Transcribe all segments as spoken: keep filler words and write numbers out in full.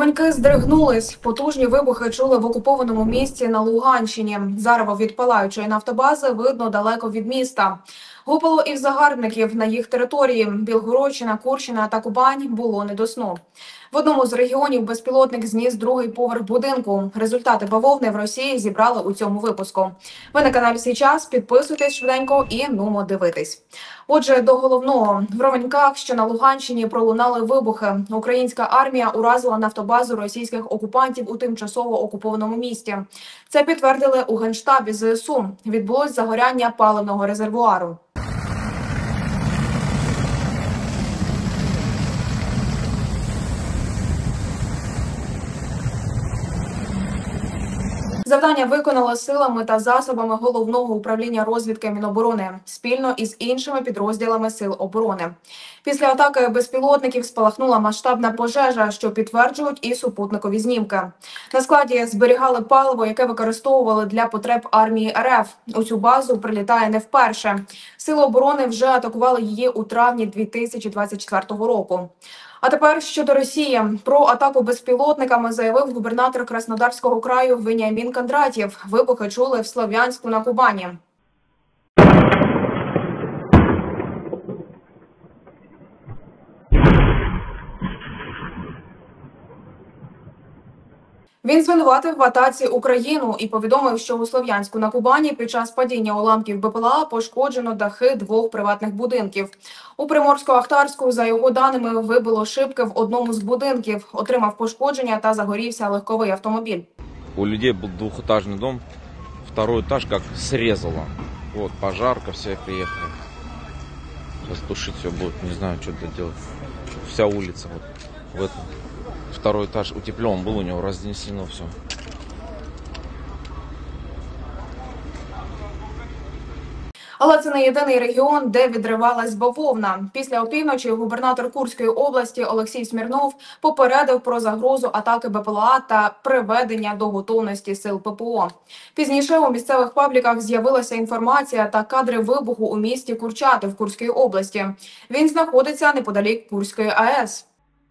Ровеньки здригнулись. Потужні вибухи чули в окупованому місті на Луганщині. Зарево від палаючої нафтобази видно далеко від міста. Гупало і в загарбників на їх території. Білгородщина, Курщина та Кубань було не до сну. В одному з регіонів безпілотник зніс другий поверх будинку. Результати бавовни в Росії зібрали у цьому випуску. Ви на каналі «Сій час». Підписуйтесь швиденько і нумо дивитись. Отже, до головного. В Ровеньках, що на Луганщині, пролунали вибухи. Українська армія уразила нафтобазу російських окупантів у тимчасово окупованому місті. Це підтвердили у Генштабі ЗСУ. Відбулось загоряння паливного резервуару. Завдання виконали силами та засобами Головного управління розвідки Міноборони спільно із іншими підрозділами Сил оборони. Після атаки безпілотників спалахнула масштабна пожежа, що підтверджують і супутникові знімки. На складі зберігали паливо, яке використовували для потреб армії РФ. У цю базу прилітає не вперше. Сили оборони вже атакували її у травні дві тисячі двадцять четвертого року. А тепер щодо Росії. Про атаку безпілотниками заявив губернатор Краснодарського краю Веніамін Кондратєв. Вибухи чули в Слов'янську на Кубані. Він звинуватив в атаці Україну і повідомив, що у Слов'янську на Кубані під час падіння уламків БПЛА пошкоджено дахи двох приватних будинків. У Приморсько-Ахтарську, за його даними, вибило шибки в одному з будинків, отримав пошкодження та загорівся легковий автомобіль. У людей був двохетажний дом, второй этаж как срезало. Вот пожарка, все приехали. Сейчас тушить все будет, не знаю, что это делать. Вся улица вот в этом. Второй этаж утеплен был, у него разнесено все. Але це не єдиний регіон, де відривалась бавовна. Після опівночі губернатор Курської області Олексій Смірнов попередив про загрозу атаки БПЛА та приведення до готовності сил ППО. Пізніше у місцевих пабліках з'явилася інформація та кадри вибуху у місті Курчати в Курській області. Він знаходиться неподалік Курської АЕС.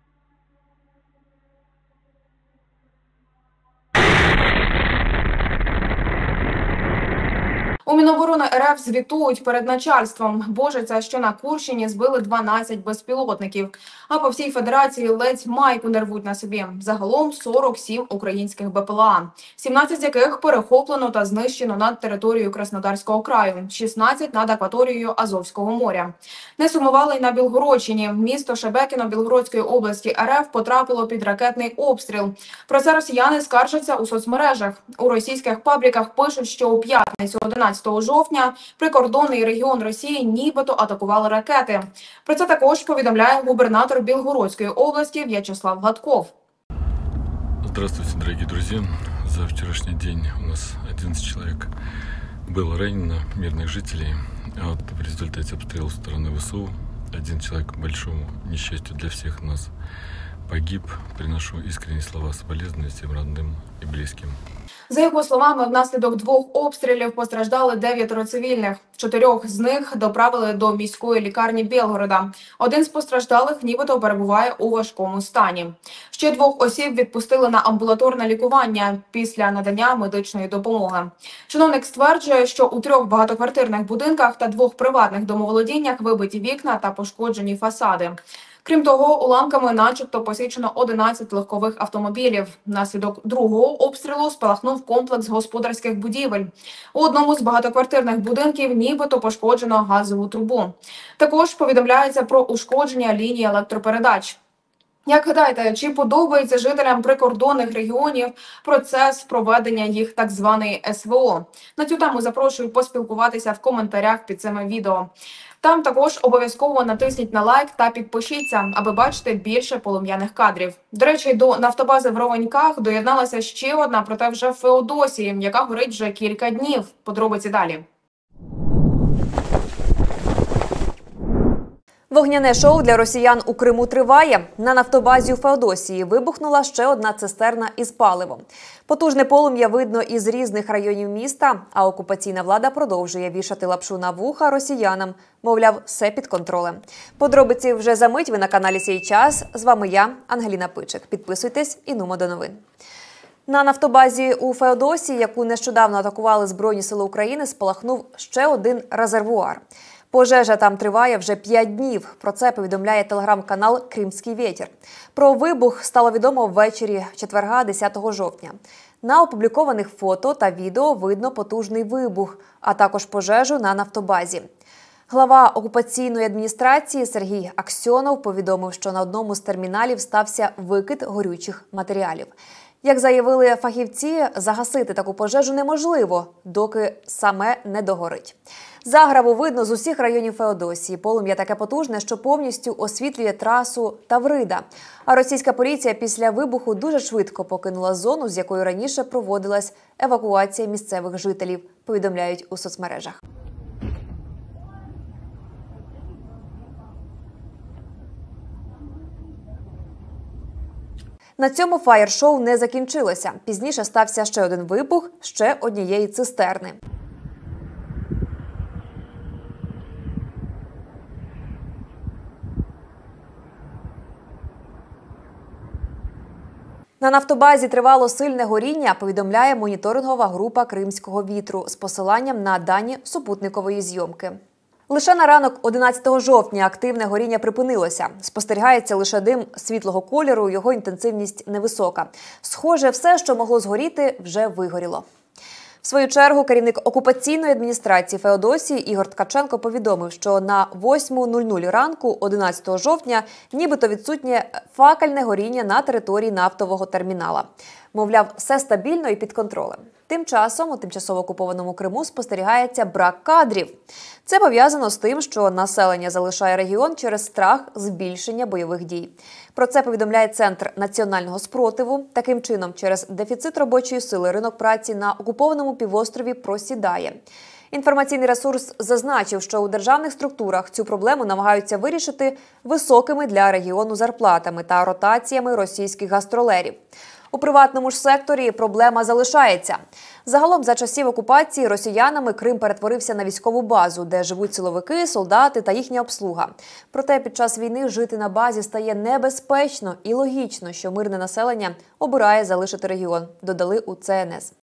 У Міноборони РФ звітують перед начальством. Божиться, що на Курщині збили дванадцять безпілотників. А по всій федерації ледь майку не рвуть на собі. Загалом сорок сім українських БПЛА. сімнадцять з яких перехоплено та знищено над територією Краснодарського краю. шістнадцять над акваторією Азовського моря. Не сумували й на Білгородщині. Місто Шебекіно Білгородської області РФ потрапило під ракетний обстріл. Про це росіяни скаржаться у соцмережах. У російських пабліках пишуть, що у п'ятницю одинадцятого жовтня прикордонний регіон Росії нібито атакували ракети. Про це також повідомляє губернатор Білгородської области В'ячеслав Гладков. Здравствуйте, дорогие друзья. За вчерашний день у нас одиннадцать человек было ранено, мирных жителей. А вот в результате обстрела со стороны ВСУ один человек, к большому несчастью для всех нас, погиб. Приношу искренние слова соболезнования всем родным и близким. За його словами, внаслідок двох обстрілів постраждали дев'ятеро цивільних. Чотирьох з них доправили до міської лікарні Білгорода. Один з постраждалих нібито перебуває у важкому стані. Ще двох осіб відпустили на амбулаторне лікування після надання медичної допомоги. Чиновник стверджує, що у трьох багатоквартирних будинках та двох приватних домоволодіннях вибиті вікна та пошкоджені фасади. Крім того, уламками начебто посічено одинадцять легкових автомобілів. Внаслідок другого обстрілу спалахнув комплекс господарських будівель. У одному з багатоквартирних будинків нібито пошкоджено газову трубу. Також повідомляється про ушкодження лінії електропередач. Як гадаєте, чи подобається жителям прикордонних регіонів процес проведення їх так званої ес ве о? На цю тему запрошую поспілкуватися в коментарях під цими відео. Там також обов'язково натисніть на лайк та підпишіться, аби бачити більше полум'яних кадрів. До речі, до нафтобази в Ровеньках доєдналася ще одна, проте вже в Феодосії, яка горить вже кілька днів. Подробиці далі. Вогняне шоу для росіян у Криму триває. На нафтобазі у Феодосії вибухнула ще одна цистерна із паливом. Потужне полум'я видно із різних районів міста, а окупаційна влада продовжує вішати лапшу на вуха росіянам. Мовляв, все під контролем. Подробиці вже за мить. Ви на каналі «Сій час». З вами я, Ангеліна Пичик. Підписуйтесь і нумо до новин. На нафтобазі у Феодосії, яку нещодавно атакували Збройні сили України, спалахнув ще один резервуар. Пожежа там триває вже п'ять днів. Про це повідомляє телеграм-канал «Кримський вітер». Про вибух стало відомо ввечері четверга, десятого жовтня. На опублікованих фото та відео видно потужний вибух, а також пожежу на нафтобазі. Глава окупаційної адміністрації Сергій Аксьонов повідомив, що на одному з терміналів стався викид горючих матеріалів. Як заявили фахівці, загасити таку пожежу неможливо, доки саме не догорить. Заграву видно з усіх районів Феодосії. Полум'я таке потужне, що повністю освітлює трасу Таврида. А російська поліція після вибуху дуже швидко покинула зону, з якої раніше проводилась евакуація місцевих жителів, повідомляють у соцмережах. На цьому фаєр-шоу не закінчилося. Пізніше стався ще один вибух ще однієї цистерни. На нафтобазі тривало сильне горіння, повідомляє моніторингова група «Кримського вітру» з посиланням на дані супутникової зйомки. Лише на ранок одинадцятого жовтня активне горіння припинилося. Спостерігається лише дим світлого кольору, його інтенсивність невисока. Схоже, все, що могло згоріти, вже вигоріло. В свою чергу, керівник окупаційної адміністрації Феодосії Ігор Ткаченко повідомив, що на восьму нуль нуль ранку одинадцятого жовтня нібито відсутнє факельне горіння на території нафтового термінала. Мовляв, все стабільно і під контролем. Тим часом у тимчасово окупованому Криму спостерігається брак кадрів. Це пов'язано з тим, що населення залишає регіон через страх збільшення бойових дій. Про це повідомляє Центр національного спротиву. Таким чином, через дефіцит робочої сили ринок праці на окупованому півострові просідає. Інформаційний ресурс зазначив, що у державних структурах цю проблему намагаються вирішити високими для регіону зарплатами та ротаціями російських гастролерів. У приватному ж секторі проблема залишається. Загалом, за часів окупації росіянами Крим перетворився на військову базу, де живуть силовики, солдати та їхня обслуга. Проте під час війни жити на базі стає небезпечно і логічно, що мирне населення обирає залишити регіон, додали у Це Ен Ес.